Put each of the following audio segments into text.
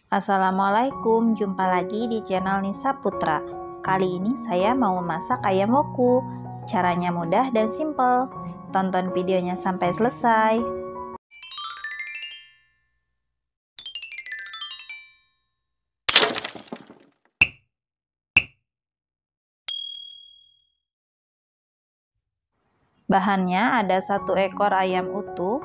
Assalamualaikum, jumpa lagi di channel Nisa Putra. Kali ini saya mau memasak ayam woku. Caranya mudah dan simple. Tonton videonya sampai selesai. Bahannya ada 1 ekor ayam utuh.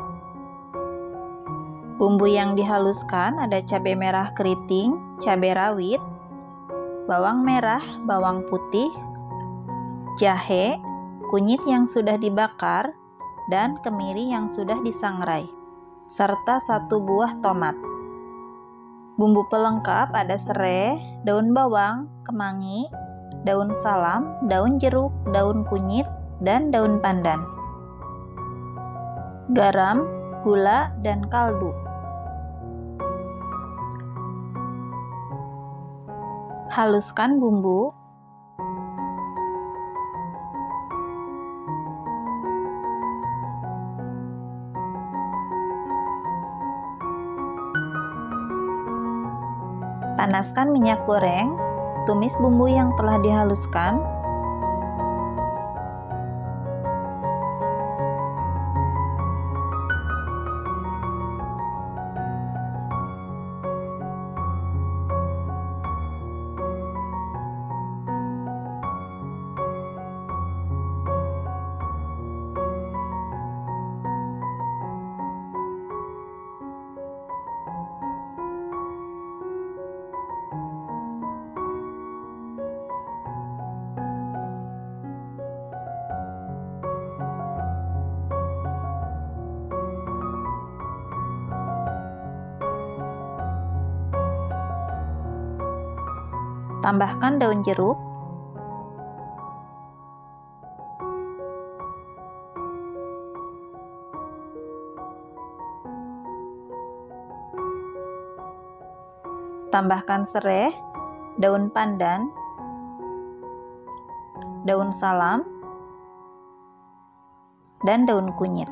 Bumbu yang dihaluskan ada cabai merah keriting, cabai rawit, bawang merah, bawang putih, jahe, kunyit yang sudah dibakar, dan kemiri yang sudah disangrai, serta 1 buah tomat. Bumbu pelengkap ada serai, daun bawang, kemangi, daun salam, daun jeruk, daun kunyit, dan daun pandan. Garam, gula, dan kaldu. Haluskan bumbu. Panaskan minyak goreng. Tumis bumbu yang telah dihaluskan. Tambahkan daun jeruk. Tambahkan serai, daun pandan, daun salam, dan daun kunyit.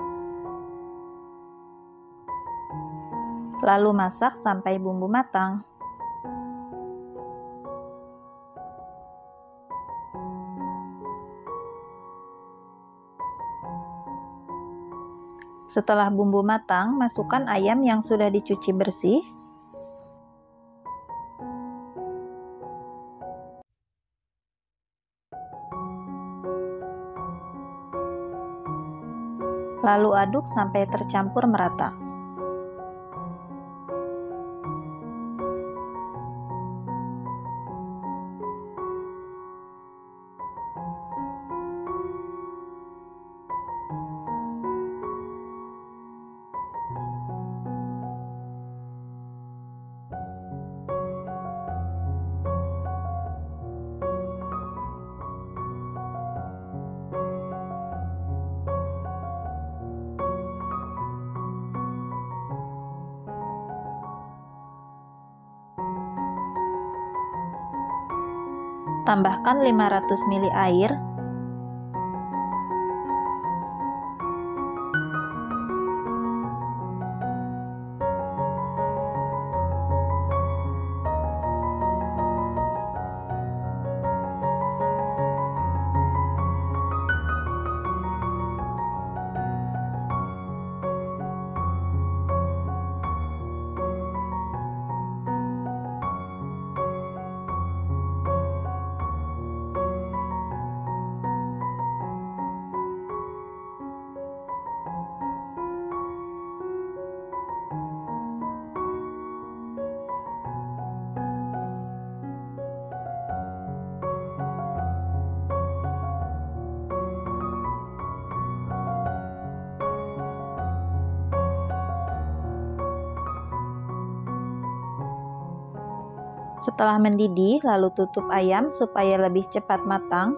Lalu masak sampai bumbu matang. Setelah bumbu matang, masukkan ayam yang sudah dicuci bersih. Lalu aduk sampai tercampur merata. Tambahkan 500 ml air. Setelah mendidih, lalu tutup ayam supaya lebih cepat matang.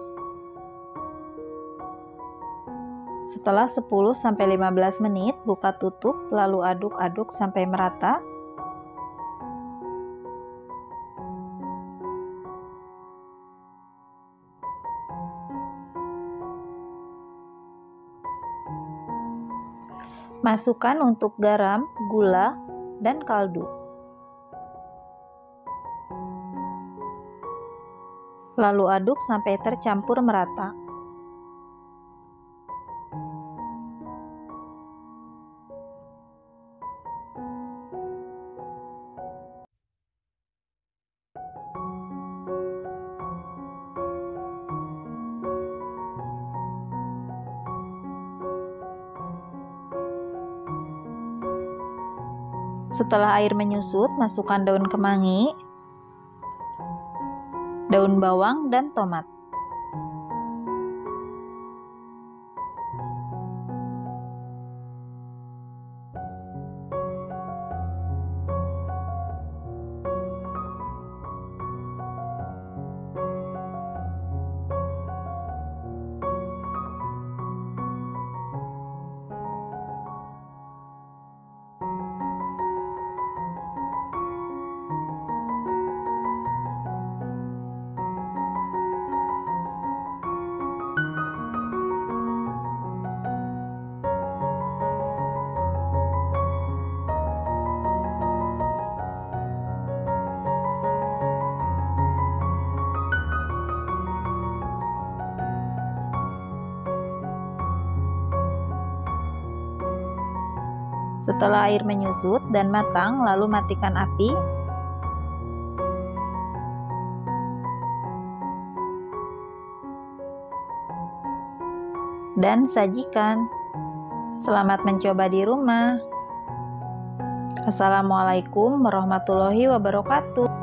Setelah 10-15 menit, buka tutup, lalu aduk-aduk sampai merata. Masukkan untuk garam, gula, dan kaldu. Lalu aduk sampai tercampur merata. Setelah air menyusut, masukkan daun kemangi, daun bawang, dan tomat. Setelah air menyusut dan matang, lalu matikan api. Dan sajikan. Selamat mencoba di rumah. Assalamualaikum warahmatullahi wabarakatuh.